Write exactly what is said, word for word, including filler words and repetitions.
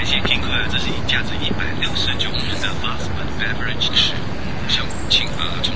感谢听客，这是以价值一百六十九元的 Osmond Beverage 是向请喝。